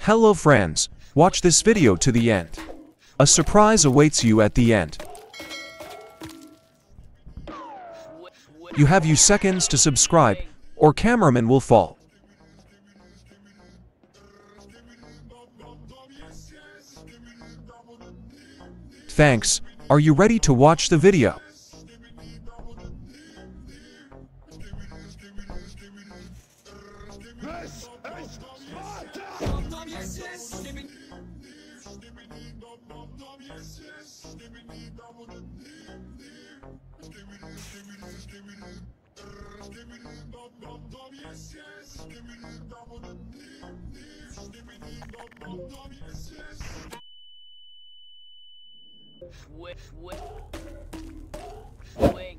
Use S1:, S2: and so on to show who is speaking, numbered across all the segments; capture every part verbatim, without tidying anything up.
S1: Hello friends, watch this video to the end. A surprise awaits you at the end. You have few seconds to subscribe, or cameraman will fall. Thanks. Are you ready to watch the video?
S2: Switch, switch, swing.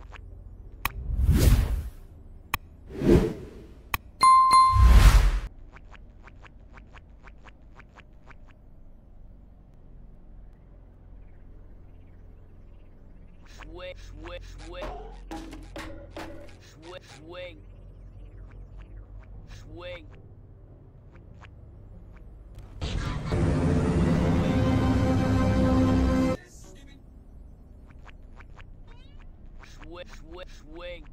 S2: Switch, switch, swing. Switch, swing. Swing. Switch, switch, swing.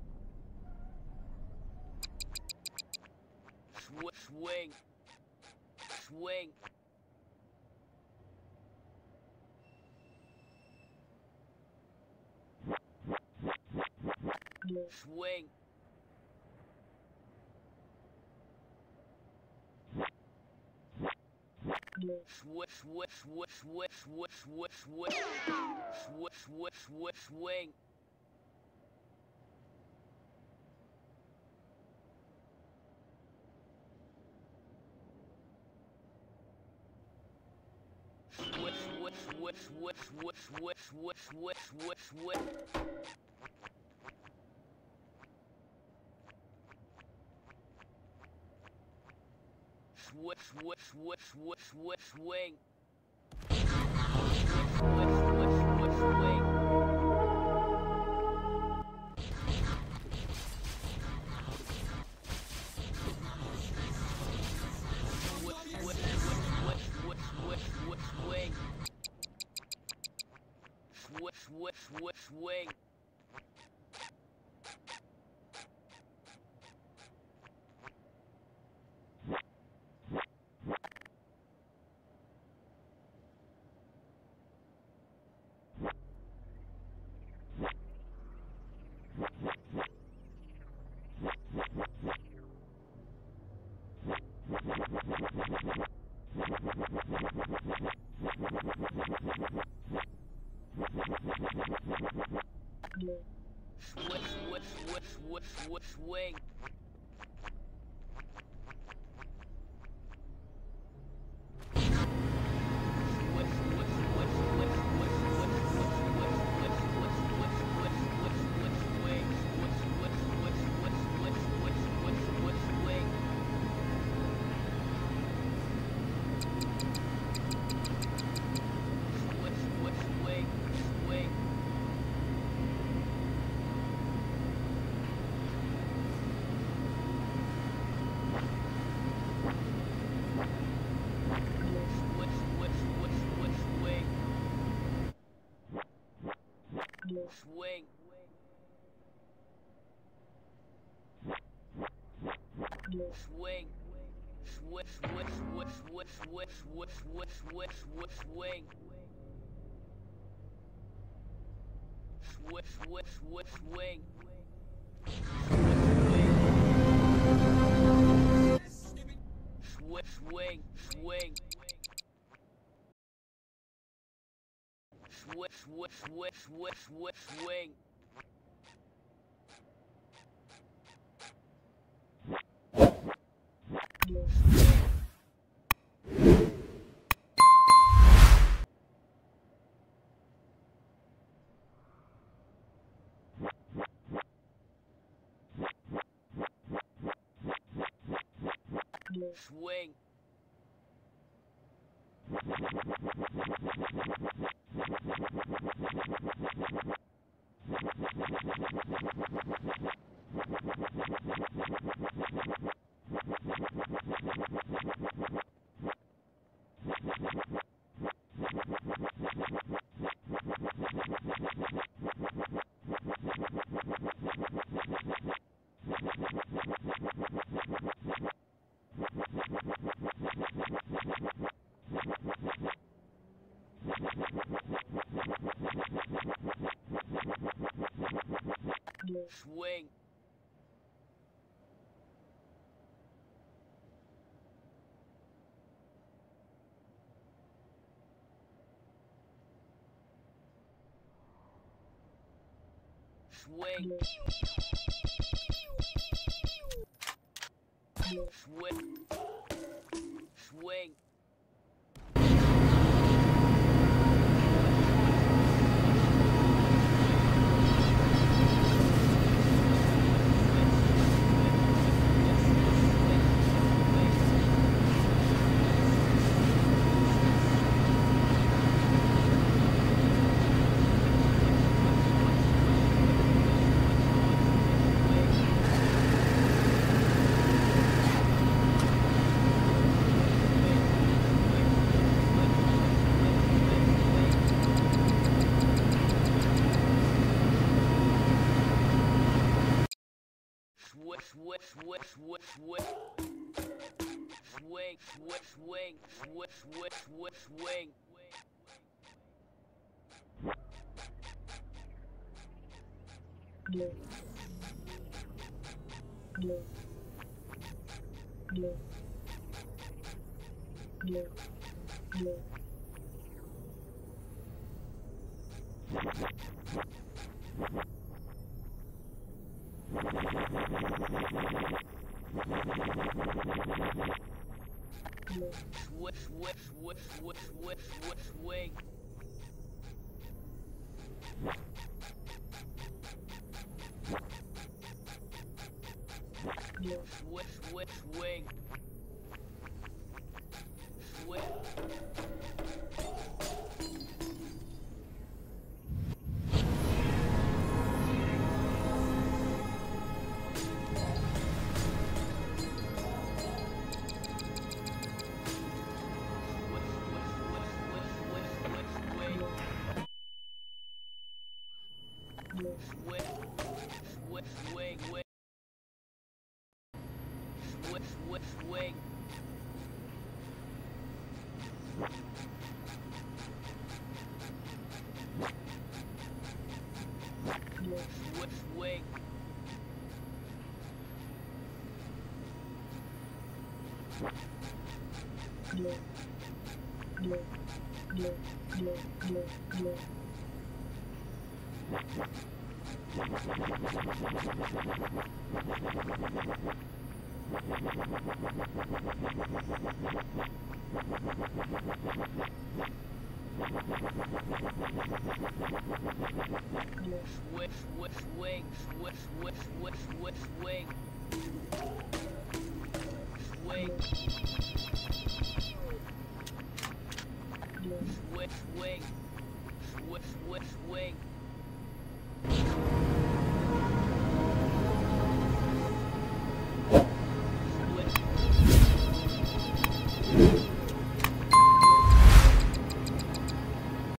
S2: Switch, swing. Swing. Swing. Switch, switch, switch, switch, switch, switch, switch. Switch, switch, switch, swing. Switch, switch, switch, switch, switch, switch, switch, switch, switch, switch. Switch, switch, switch, switch, switch, swing. Switch, switch, switch, switch, swing. Switch, switch, switch, switch, switch, switch, swing. Switch, switch, switch, swing. Switch, switch, switch, switch, switch, swing. Swing. Swing. Switch, switch, switch, switch, switch, switch, switch, switch, switch, swing. Switch, switch, switch, swing. Switch, swing, swing. Switch, switch, switch, switch, switch, swing. Swing. Swing. Swing. Swing. Swing. Swing, swing, swing, swing, swing, swing, swing, swing, swing, swing. Swing, swing, swing, swing, swing, swing, swing. Swing, swing, swing. Swing. Swing, swing, swing, swing, swing, swing, swing.